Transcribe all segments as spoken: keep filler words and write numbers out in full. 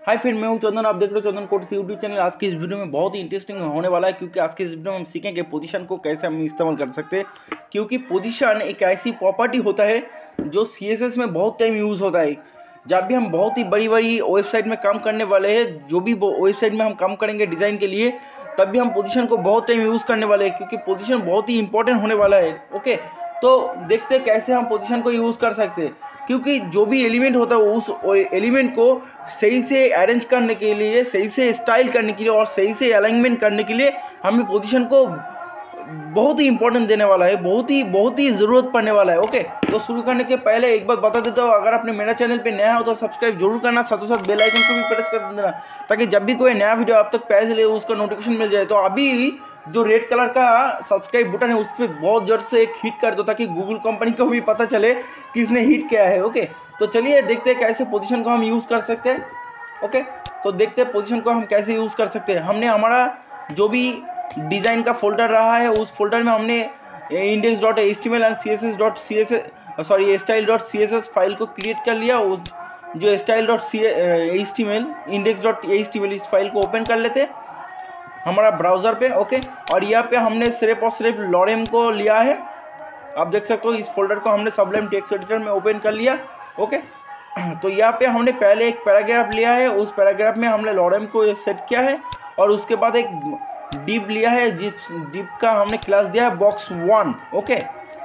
Hi friend, मैं हूं चंदन। आप देख रहे हो चंदन कोट्स यूट्यूब चैनल। आज की इस वीडियो में बहुत ही इंटरेस्टिंग होने वाला है, क्योंकि आज के इस वीडियो में हम सीखेंगे पोजीशन को कैसे हम इस्तेमाल कर सकते हैं। क्योंकि पोजीशन एक ऐसी प्रॉपर्टी होता है जो सीएसएस में बहुत टाइम यूज़ होता है। जब भी हम बहुत ही बड़ी बड़ी वेबसाइट में काम करने वाले हैं, जो भी वेबसाइट में हम काम करेंगे डिज़ाइन के लिए, तब भी हम पोजीशन को बहुत टाइम यूज़ करने वाले हैं, क्योंकि पोजीशन बहुत ही इंपॉर्टेंट होने वाला है। ओके, तो देखते हैं कैसे हम पोजीशन को यूज़ कर सकते हैं। क्योंकि जो भी एलिमेंट होता है उस एलिमेंट को सही से अरेंज करने के लिए, सही से स्टाइल करने के लिए और सही से अलाइनमेंट करने के लिए हमें पोजीशन को बहुत ही इंपॉर्टेंट देने वाला है, बहुत ही बहुत ही ज़रूरत पड़ने वाला है। ओके, तो शुरू करने के पहले एक बात बता देता हूँ, अगर आपने मेरा चैनल पे नया हो तो सब्सक्राइब जरूर करना, साथों साथ बेल आइकन को भी प्रेस कर देना, ताकि जब भी कोई नया वीडियो आप तक पहले ले उसका नोटिफिकेशन मिल जाए। तो अभी जो रेड कलर का सब्सक्राइब बटन है उस पर बहुत जोर से एक हिट कर दो, ताकि गूगल कंपनी को भी पता चले कि इसने हिट किया है। ओके, तो चलिए देखते हैं कैसे पोजीशन को हम यूज़ कर सकते हैं। ओके, तो देखते हैं पोजीशन को हम कैसे यूज़ कर सकते हैं। हमने हमारा जो भी डिज़ाइन का फोल्डर रहा है उस फोल्डर में हमने index dot H T M L and C S S dot C S S sorry style dot C S S file को क्रिएट कर लिया। उस जो style dot C H T M L index dot H T M L इस file को open कर लेते हमारा ब्राउज़र पे। ओके, और यहाँ पे हमने सिर्फ और सिर्फ लॉरेम को लिया है। आप देख सकते हो इस फोल्डर को हमने सबलाइम टेक्स्ट एडिटर में ओपन कर लिया। ओके, तो यहाँ पे हमने पहले एक पैराग्राफ लिया है, उस पैराग्राफ में हमने लॉरेम को सेट किया है, और उसके बाद एक डिप लिया है, जिस डिप का हमने क्लास दिया है बॉक्स वन। ओके,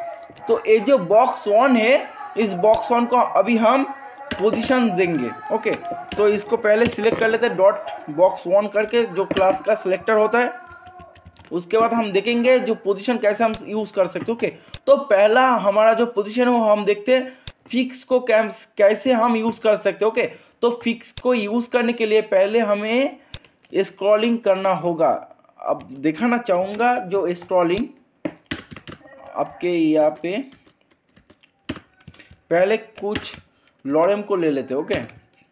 तो ये जो बॉक्स वन है, इस बॉक्स वन को अभी हम पोजीशन देंगे। ओके, तो इसको पहले सिलेक्ट कर लेते हैं डॉट बॉक्स वन करके, जो क्लास का सिलेक्टर होता है। उसके बाद हम देखेंगे जो पोजीशन कैसे हम यूज़ कर सकते हैं। ओके, तो पहला हमारा जो पोजीशन है वो हम देखते हैं फिक्स को कैसे हम यूज़ कर सकते हैं। ओके, तो फिक्स को यूज़ करने के लिए पहले हमें स्क्रॉलिंग करना होगा। अब दिखाना चाहूँगा जो स्क्रॉलिंग आपके यहाँ पे, पहले कुछ लॉरेम को ले लेते। ओके,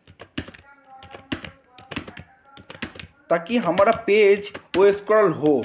ताकि हमारा पेज वो स्क्रॉल हो।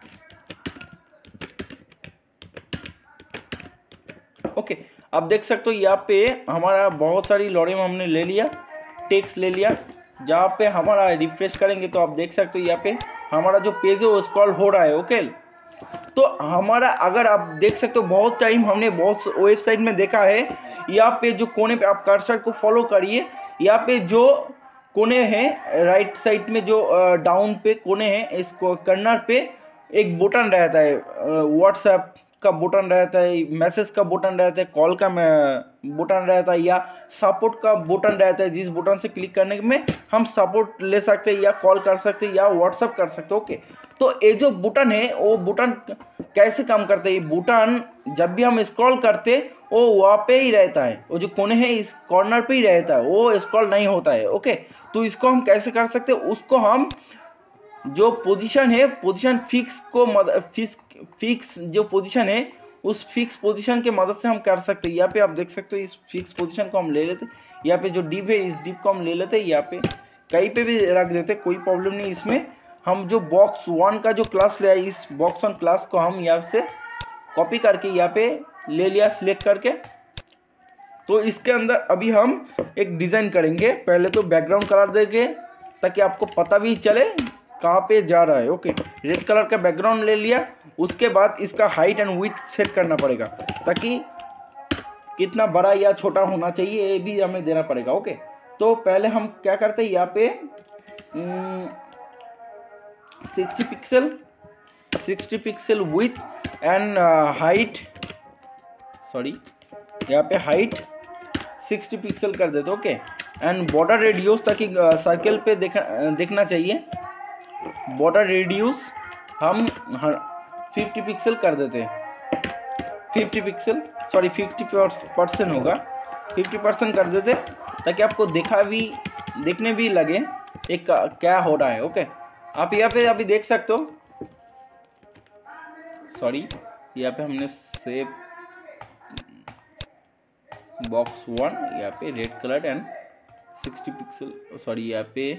ओके, आप देख सकते हो यहाँ पे हमारा बहुत सारी लॉरेम हमने ले लिया, टेक्स्ट ले लिया। जहाँ पे हमारा रिफ्रेश करेंगे तो आप देख सकते हो यहाँ पे हमारा जो पेज है वो स्क्रॉल हो रहा है। ओके, तो हमारा अगर आप देख सकते हो बहुत टाइम हमने बहुत वेबसाइट में देखा है, यहाँ पे जो कोने पे आप कर्सर को फॉलो करिए, यहाँ पे जो कोने हैं राइट साइड में, जो डाउन पे कोने हैं, इस कॉर्नर पे एक बटन रहता है, व्हाट्सएप का बटन रहता है, मैसेज का बटन रहता है, कॉल का बटन रहता है, या सपोर्ट का बटन रहता है, जिस बटन से क्लिक करने में हम सपोर्ट ले सकते हैं, या कॉल कर सकते हैं, या व्हाट्सएप कर सकते हैं। ओके, तो ये जो बटन है वो बटन कैसे काम करते हैं, ये बटन जब भी हम स्क्रॉल करते वो वहाँ पे ही रहता है, वो जो कोने हैं इस कॉर्नर पे ही रहता है, वो स्क्रॉल नहीं होता है। ओके, तो इसको हम कैसे कर सकते हैं, उसको हम जो पोजीशन है, पोजीशन फिक्स को मद फिक्स फिक्स जो पोजीशन है उस फिक्स पोजीशन के मदद से हम कर सकते हैं। यहाँ पे आप देख सकते हो इस फिक्स पोजीशन को हम ले लेते, यहाँ पे जो डिप है इस डिप को हम ले लेते, यहाँ पे कहीं पे भी रख देते, कोई प्रॉब्लम नहीं। इसमें हम जो बॉक्स वन का जो क्लास लिया, इस बॉक्स वन क्लास को हम यहाँ से कॉपी करके यहाँ पे ले लिया सिलेक्ट करके। तो इसके अंदर अभी हम एक डिज़ाइन करेंगे। पहले तो बैकग्राउंड कलर देंगे ताकि आपको पता भी चले कहाँ पे जा रहा है। ओके, रेड कलर का बैकग्राउंड ले लिया। उसके बाद इसका हाइट एंड विड्थ सेट करना पड़ेगा, ताकि कितना बड़ा या छोटा होना चाहिए ये भी हमें देना पड़ेगा। ओके, तो पहले हम क्या करते हैं, यहाँ पे sixty pixel sixty pixel width and height, sorry यहाँ पे हाइट सिक्सटी पिक्सल कर देते। ओके, एंड बॉर्डर रेडियस, ताकि सर्कल पे देखा देखना चाहिए, बॉर्डर रेडियस हम फिफ्टी पिक्सल कर देते हैं। Fifty pixel sorry fifty percent होगा, फिफ्टी परसेंट कर देते, ताकि आपको देखा भी देखने भी लगे एक क्या हो रहा है। ओके, आप यहाँ पे अभी देख सकते हो, सॉरी यहाँ पे हमने सेव बॉक्स वन, यहाँ पे red colour and sixty pixel, sorry यहाँ पे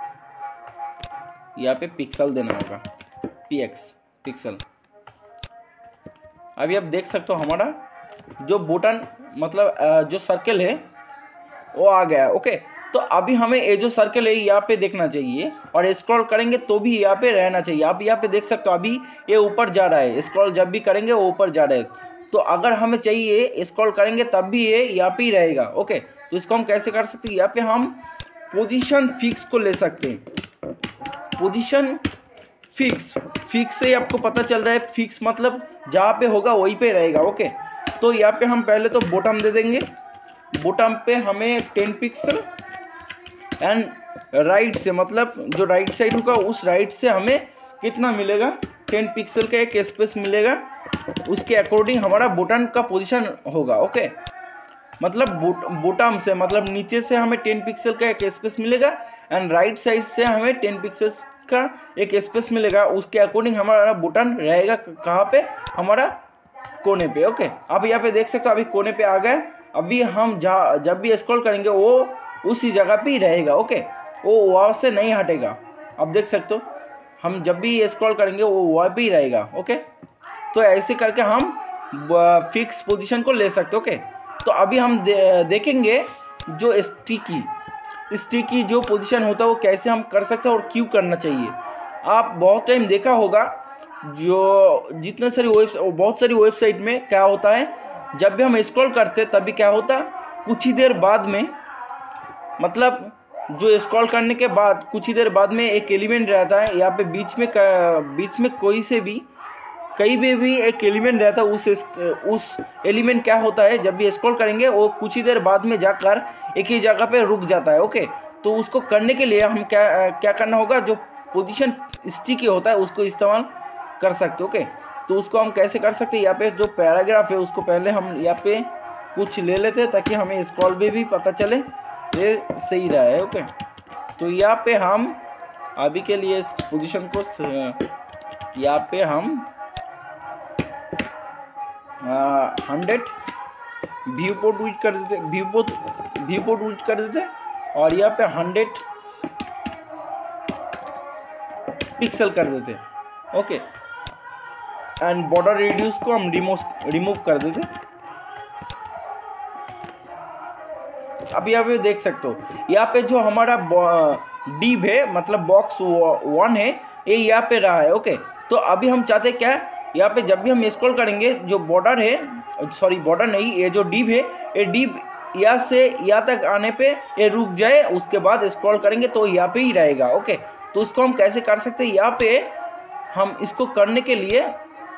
यहाँ पे पिक्सल देना होगा, पीएक्स पिक्सल। अभी आप देख सकते हो हमारा जो बटन मतलब जो सर्कल है वो आ गया। ओके, तो अभी हमें ये जो सर्कल है यहाँ पे देखना चाहिए और स्क्रॉल करेंगे तो भी यहाँ पे रहना चाहिए। आप यहाँ पे देख सकते हो अभी ये ऊपर जा रहा है, स्क्रॉल जब भी करेंगे वो ऊपर जा रहा है। तो अगर हमें चाहिए स्क्रॉल करेंगे तब भी ये यहाँ पे ही रहेगा। ओके, तो इसको हम कैसे कर सकते हैं, यहाँ पे हम पोजीशन फिक्स को ले सकते हैं। पोजीशन फिक्स, फिक्स से आपको पता चल रहा है, फिक्स मतलब जहाँ पे होगा वहीं पे रहेगा। ओके, तो यहाँ पे हम पहले तो बॉटम दे देंगे। बॉटम पे हमें टेन पिक्सल एंड राइट से, मतलब जो राइट साइड होगा उस राइट से हमें कितना मिलेगा, टेन पिक्सल का एक स्पेस मिलेगा। उसके अकॉर्डिंग हमारा बटन का पोजीशन होगा। ओके, मतलब बॉटम से मतलब नीचे से हमें टेन पिक्सल का एक स्पेस मिलेगा एंड राइट साइड से हमें टेन पिक्सल का एक स्पेस मिलेगा। उसके अकॉर्डिंग हमारा बटन रहेगा कहाँ पे, हमारा कोने पे। ओके, आप यहाँ पे देख सकते हो अभी कोने पे आ गए। अभी हम जहाँ जब भी स्क्रॉल करेंगे वो उसी जगह पे ही रहेगा। ओके, वो वहाँ से नहीं हटेगा। आप देख सकते हो हम जब भी स्क्रॉल करेंगे वो वहाँ पे ही रहेगा। ओके, तो ऐसे करके हम फिक्स पोजीशन को ले सकते। ओके, तो अभी हम दे, देखेंगे जो स्टिकी स्टिकी जो पोजीशन होता है वो कैसे हम कर सकते हैं और क्यों करना चाहिए। आप बहुत टाइम देखा होगा, जो जितने सारी वेब बहुत सारी वेबसाइट में क्या होता है, जब भी हम स्क्रॉल करते तभी क्या होता, कुछ ही देर बाद में, मतलब जो स्क्रॉल करने के बाद कुछ ही देर बाद में एक एलिमेंट रहता है यहाँ पे बीच में बीच में कोई से भी कहीं भी भी एक एलिमेंट रहता है। उस उस एलिमेंट क्या होता है, जब भी स्क्रॉल करेंगे वो कुछ ही देर बाद में जाकर एक ही जगह पे रुक जाता है। ओके, तो उसको करने के लिए हम क्या क्या करना होगा, जो पोजीशन स्टिकी होता है उसको इस्तेमाल कर सकते। ओके, तो उसको हम कैसे कर सकते हैं, यहाँ पे जो पैराग्राफ है उसको पहले हम यहाँ पे कुछ ले लेते हैं ताकि हमें स्क्रॉल में भी पता चले ये सही रहा है। ओके, तो यहाँ पे हम अभी के लिए इस पोजीशन को यहाँ पे हम हंड्रेड व्यू पोर्ट यूज कर देते view port view port use कर देते और यहाँ पे हंड्रेड पिक्सल कर देते। ओके, एंड बॉर्डर रेडियस को हम रिमूव रिमूव कर देते। अब यहाँ पे देख सकते हो यहाँ पे जो हमारा डिव है, मतलब बॉक्स वन है, ये यहाँ पे रहा है। ओके, तो अभी हम चाहते क्या, यहाँ पे जब भी हम स्क्रॉल करेंगे जो बॉर्डर है, सॉरी बॉर्डर नहीं, ये जो डिव है, ये डिव यहाँ से यहाँ तक आने पे ये रुक जाए, उसके बाद स्क्रॉल करेंगे तो यहाँ पे ही रहेगा। ओके, तो उसको हम कैसे कर सकते हैं, यहाँ पे हम इसको करने के लिए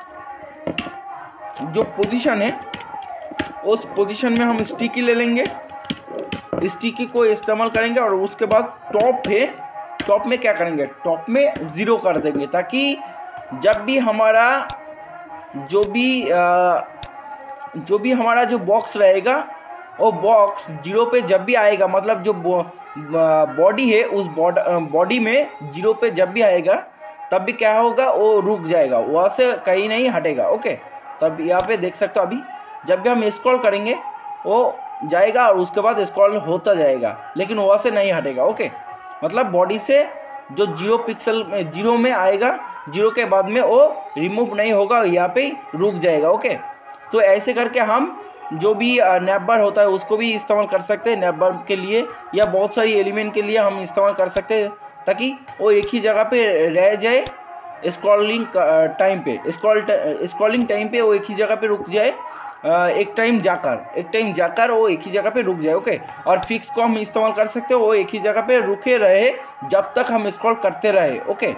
जो पोजीशन है उस पोजीशन में हम स्टिकी ले लेंगे, स्टिकी को इस्तेमाल करेंगे और उसके बाद टॉप है, टॉप में क्या करेंगे, टॉप में ज़ीरो कर देंगे ताकि जब भी हमारा जो भी आ, जो भी हमारा जो बॉक्स रहेगा वो बॉक्स जीरो पे जब भी आएगा, मतलब जो बॉडी है उस बॉडी में जीरो पे जब भी आएगा तब भी क्या होगा, वो रुक जाएगा, वहाँ से कहीं नहीं हटेगा। ओके, तब यहाँ पे देख सकते हो अभी जब भी हम स्क्रॉल करेंगे वो जाएगा और उसके बाद स्क्रॉल होता जाएगा, लेकिन वहाँ से नहीं हटेगा। ओके, मतलब बॉडी से जो जीरो पिक्सल में जीरो में आएगा, जीरो के बाद में वो रिमूव नहीं होगा, यहाँ पे रुक जाएगा। ओके, तो ऐसे करके हम जो भी नैपबार होता है उसको भी इस्तेमाल कर सकते हैं, नैपबार के लिए या बहुत सारी एलिमेंट के लिए हम इस्तेमाल कर सकते हैं ताकि वो एक ही जगह पे रह जाए स्क्रॉलिंग टाइम पे, स्क्रॉल स्क्रॉलिंग टाइम पे वो एक ही जगह पे रुक जाए, एक टाइम जाकर एक टाइम जाकर वो एक ही जगह पे रुक जाए। ओके, और फिक्स को हम इस्तेमाल कर सकते हो, वो एक ही जगह पे रुके रहे जब तक हम स्क्रॉल करते रहे। ओके,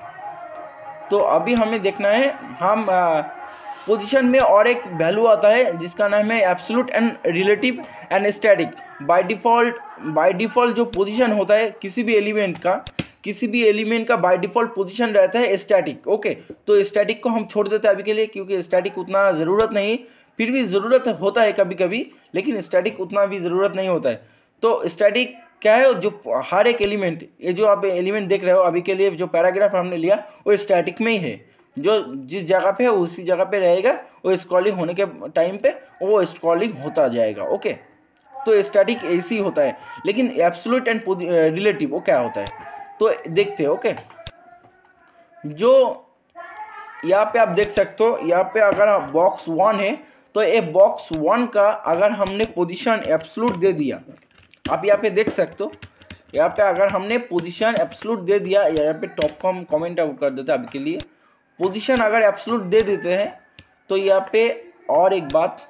तो अभी हमें देखना है, हम पोजीशन में और एक वैल्यू आता है जिसका नाम है absolute and relative and static. By default by default जो पोजीशन होता है किसी भी एलिमेंट का किसी भी एलिमेंट का बाय डिफ़ॉल्ट पोजीशन रहता है स्टैटिक। ओके, तो स्टैटिक को हम छोड़ देते हैं अभी के लिए, क्योंकि स्टैटिक उतना ज़रूरत नहीं, फिर भी ज़रूरत होता है कभी कभी, लेकिन स्टैटिक उतना भी ज़रूरत नहीं होता है। तो स्टैटिक क्या है, जो हर एक एलिमेंट, ये जो आप एलिमेंट देख रहे हो अभी के लिए, जो पैराग्राफ हमने लिया वो स्टैटिक में ही है, जो जिस जगह पे है उसी जगह पे रहेगा, वो स्क्रॉलिंग होने के टाइम पे वो स्क्रॉलिंग होता जाएगा। ओके, तो स्टैटिक ऐसी होता है, लेकिन एब्सोल्यूट एंड रिलेटिव वो क्या होता है, तो देखते हैं। ओके, जो यहाँ पे आप देख सकते हो, यहाँ पे अगर बॉक्स वन है तो ये बॉक्स वन का अगर हमने पोजीशन एब्सोल्यूट दे दिया, आप यहाँ पे देख सकते हो यहाँ पे अगर हमने पोजीशन एब्सोल्यूट दे दिया, यहाँ पे टॉप को हम कमेंट आउट कर देते हैं अभी के लिए। पोजीशन अगर एब्सोल्यूट दे देते हैं तो यहाँ पे और एक बात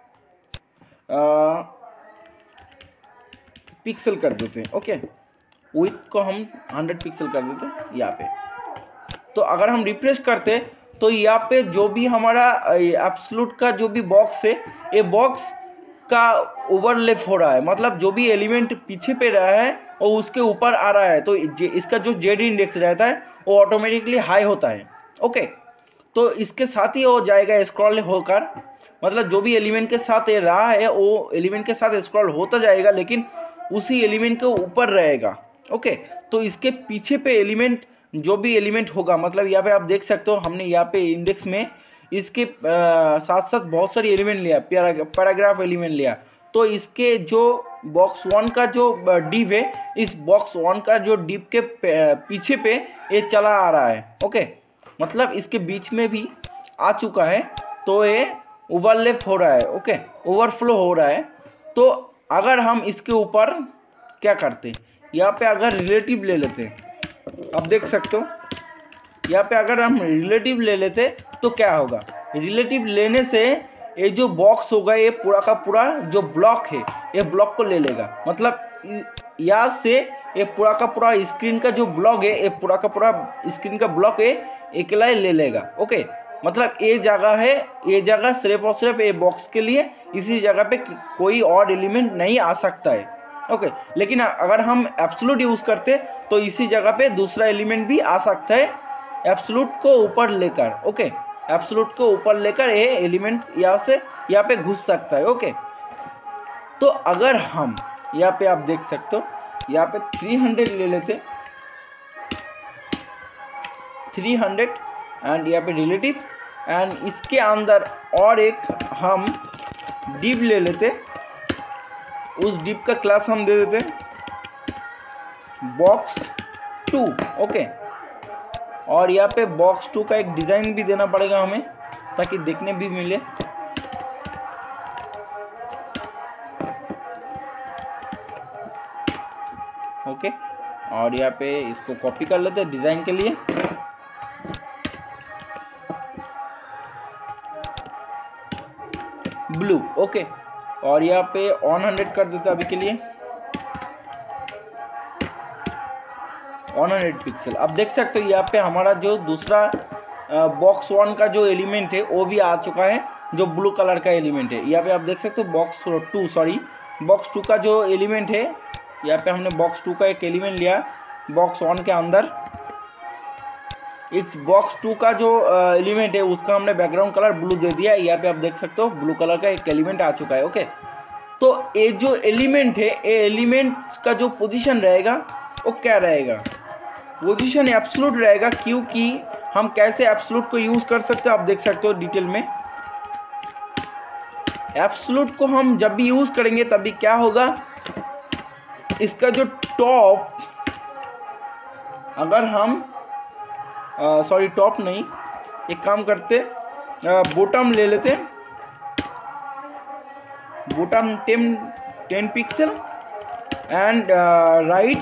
पिक्सल कर देते हैं। ओके, विड्थ को हम हंड्रेड पिक्सल कर देते हैं यहाँ पे। तो अगर हम रिफ्रेश करते तो यहाँ पे जो भी हमारा एब्सोल्यूट का जो भी बॉक्स है, ये बॉक्स का ओवरलैप हो रहा है, मतलब जो भी एलिमेंट पीछे पे रहा है वो उसके ऊपर आ रहा है। तो इसका जो जेड इंडेक्स रहता है वो ऑटोमेटिकली हाई होता है। ओके, तो इसके साथ ही हो जाएगा स्क्रॉल होकर, मतलब जो भी एलिमेंट के साथ ये रहा है वो एलिमेंट के साथ स्क्रॉल होता जाएगा, लेकिन उसी एलिमेंट के ऊपर रहेगा। ओके, तो इसके पीछे पे एलिमेंट जो भी एलिमेंट होगा, मतलब यहाँ पे आप देख सकते हो हमने यहाँ पे इंडेक्स में इसके साथ साथ बहुत सारी एलिमेंट लिया, पैराग्राफ एलिमेंट लिया। तो इसके जो बॉक्स वन का जो डिव है, इस बॉक्स वन का जो डिव के पीछे पे ये चला आ रहा है। ओके, मतलब इसके बीच में भी आ चुका है, तो ये ओवरलैप हो रहा है। ओके, ओवरफ्लो हो रहा है। तो अगर हम इसके ऊपर क्या करते, यहाँ पे अगर रिलेटिव ले लेते, आप देख सकते हो यहाँ पे अगर हम रिलेटिव ले लेते तो क्या होगा, रिलेटिव लेने से ये जो बॉक्स होगा ये पूरा का पूरा जो ब्लॉक है ये ब्लॉक को ले लेगा। मतलब यहाँ से ये पूरा का पूरा स्क्रीन का जो ब्लॉक है, ये पूरा का पूरा स्क्रीन का ब्लॉक है अकेला ही ले लेगा। ओके, मतलब ये जगह है, ये जगह सिर्फ और सिर्फ ये बॉक्स के लिए, इसी जगह पे कोई और एलिमेंट नहीं आ सकता है। ओके, लेकिन अगर हम एब्सोल्यूट यूज़ करते तो इसी जगह पे दूसरा एलिमेंट भी आ सकता है एब्सोल्यूट को ऊपर लेकर। ओके, एब्सोल्यूट को ऊपर लेकर ये एलिमेंट यहाँ से यहाँ पे घुस सकता है। ओके, तो अगर हम यहाँ पे आप देख सकते हो यहाँ पे थ्री हंड्रेड ले लेते, थ्री हंड्रेड एंड यहाँ पे रिलेटिव, एंड इसके अंदर और एक हम डिव ले लेते, उस डिव का क्लास हम दे देते बॉक्स टू। ओके, और यहाँ पे बॉक्स टू का एक डिज़ाइन भी देना पड़ेगा हमें ताकि देखने भी मिले। ओके, और यहाँ पे इसको कॉपी कर लेते हैं डिज़ाइन के लिए। ब्लू। ओके, और यहाँ पे वन हंड्रेड कर देते अभी के लिए, वन हंड्रेड पिक्सल। अब देख सकते हो यहाँ पे हमारा जो दूसरा बॉक्स वन का जो एलिमेंट है वो भी आ चुका है, जो ब्लू कलर का एलिमेंट है। यहाँ पे आप देख सकते हो box two sorry box two का जो एलिमेंट है, यहाँ पे हमने बॉक्स टू का एक एलिमेंट लिया बॉक्स वन के अंदर। इस बॉक्स टू का जो एलिमेंट है उसका हमने बैकग्राउंड कलर ब्लू दे दिया। यहाँ पे आप देख सकते हो ब्लू कलर का एक एलिमेंट आ चुका है। ओके, तो ये जो एलिमेंट है, ये एलिमेंट का जो पोजीशन रहेगा वो क्या रहेगा, पोजीशन एब्सोल्यूट रहेगा। क्योंकि हम कैसे एब्सोल्यूट को यूज कर सकते हो आप देख सकते हो डिटेल में। एब्सोल्यूट को हम जब भी यूज करेंगे तभी क्या होगा, इसका जो टॉप, अगर हम सॉरी टॉप नहीं, एक काम करते बॉटम ले लेते, bottom ten ten pixel and right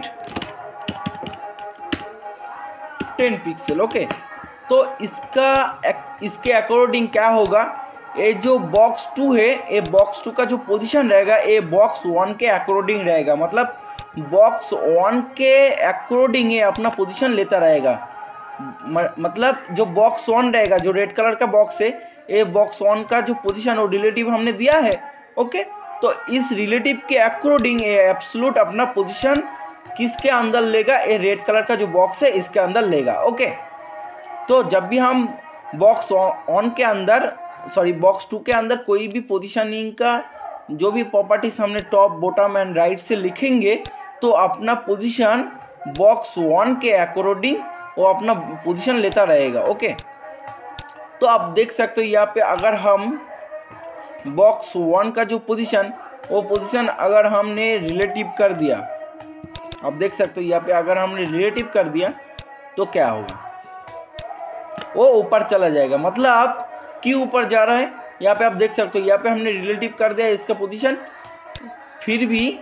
ten pixel. Okay, तो इसका इसके अकॉर्डिंग क्या होगा, ये जो बॉक्स टू है, ये बॉक्स टू का जो पोजीशन रहेगा ये बॉक्स वन के अकॉर्डिंग रहेगा। मतलब बॉक्स वन के अकॉर्डिंग ये अपना पोजीशन लेता रहेगा। मतलब जो बॉक्स वन रहेगा, जो रेड कलर का बॉक्स है, ये बॉक्स वन का जो पोजीशन वो रिलेटिव हमने दिया है। ओके, तो इस रिलेटिव के अकॉर्डिंग ये एब्सोल्यूट अपना पोजीशन किसके अंदर लेगा, ये रेड कलर का जो बॉक्स है इसके अंदर लेगा। ओके, तो जब भी हम बॉक्स वन के अंदर सॉरी बॉक्स टू के अंदर कोई भी पोजीशनिंग का जो भी प्रॉपर्टीज हमने टॉप बॉटम एंड राइट से लिखेंगे, तो अपना पोजीशन बॉक्स वन के अकॉर्डिंग वो अपना पोजीशन लेता रहेगा। ओके, तो आप देख सकते हो यहाँ पे अगर हम बॉक्स वन का जो पोजीशन, वो पोजीशन अगर हमने रिलेटिव कर दिया, आप देख सकते हो यहाँ पे अगर हमने रिलेटिव कर दिया तो क्या होगा, वो ऊपर चला जाएगा। मतलब क्यों ऊपर जा रहा है, यहाँ पे आप देख सकते हो यहाँ पे हमने रिलेटिव कर दिया इसका पोजीशन, फिर भी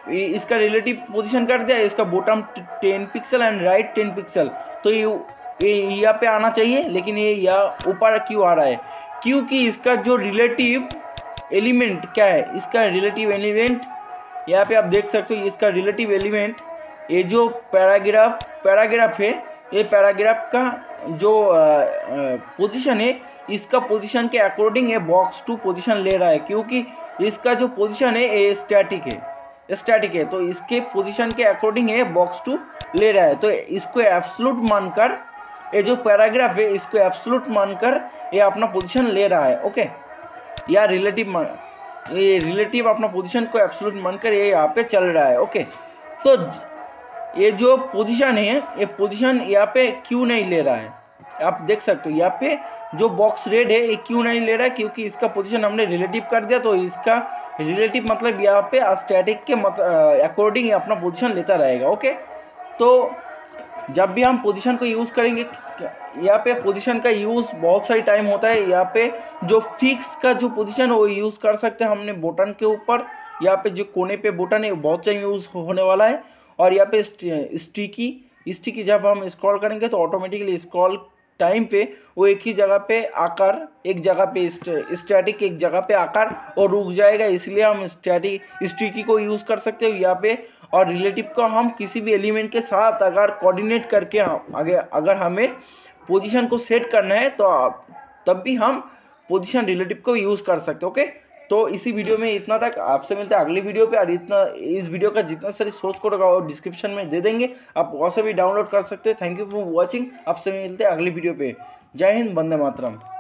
इसका रिलेटिव पोजीशन कर दिया, इसका bottom ten pixel and right ten pixel, तो ये ये यहाँ पे आना चाहिए, लेकिन ये यहाँ ऊपर क्यों आ रहा है? क्योंकि इसका जो रिलेटिव एलिमेंट क्या है, इसका रिलेटिव एलिमेंट यहाँ पे आप देख सकते हो, इसका रिलेटिव एलिमेंट ये जो पैराग्राफ पैराग्राफ है, ये पैराग्राफ का जो पोजीशन है, इसका पोजीशन के अकॉर्डिंग ये बॉक्स टू पोजीशन ले रहा है, क्योंकि इसका जो पोजीशन है ये स्टैटिक है स्टैटिक है तो इसके पोजीशन के अकॉर्डिंग ये बॉक्स टू ले रहा है। तो इसको एब्सोल्यूट मानकर, ये जो पैराग्राफ है इसको एब्सोल्यूट मानकर ये अपना पोजीशन ले रहा है। ओके, या रिलेटिव मान ये रिलेटिव अपना पोजीशन को एब्सोल्यूट मानकर ये यहाँ पे चल रहा है। ओके, तो ये जो पोजीशन है, ये पोजीशन यहाँ पे क्यों नहीं ले रहा है? आप देख सकते हो यहाँ पे जो बॉक्स रेड है ये क्यों नहीं ले रहा है? क्योंकि इसका पोजीशन हमने रिलेटिव कर दिया, तो इसका रिलेटिव मतलब यहाँ पे स्टैटिक के मत अकॉर्डिंग अपना पोजीशन लेता रहेगा। ओके, तो जब भी हम पोजीशन को यूज़ करेंगे, यहाँ पे पोजीशन का यूज़ बहुत सारी टाइम होता है। यहाँ पे जो फिक्स का जो पोजीशन है वो यूज़ कर सकते हैं हमने बटन के ऊपर, यहाँ पे जो कोने पे बटन है बहुत टाइम यूज़ होने वाला है। और यहाँ पे स्टिकी स्टिकी जब हम स्क्रॉल करेंगे तो ऑटोमेटिकली स्क्रॉल टाइम पे वो एक ही जगह पे आकर, एक जगह पे स्टैटिक एक जगह पे आकर और रुक जाएगा, इसलिए हम स्टैटिक स्टिकी को यूज़ कर सकते हो यहाँ पे। और रिलेटिव को हम किसी भी एलिमेंट के साथ अगर कोऑर्डिनेट करके आगे अगर हमें पोजीशन को सेट करना है तो तब भी हम पोजीशन रिलेटिव को यूज़ कर सकते हैं। ओके, तो इसी वीडियो में इतना तक, आपसे मिलते हैं अगली वीडियो पे। और इतना इस वीडियो का जितना सारी सोर्स कोड होगा वो डिस्क्रिप्शन में दे देंगे, आप वहाँ से भी डाउनलोड कर सकते हैं। थैंक यू फॉर वॉचिंग, आपसे मिलते हैं अगली वीडियो पे। जय हिंद, वंदे मातरम।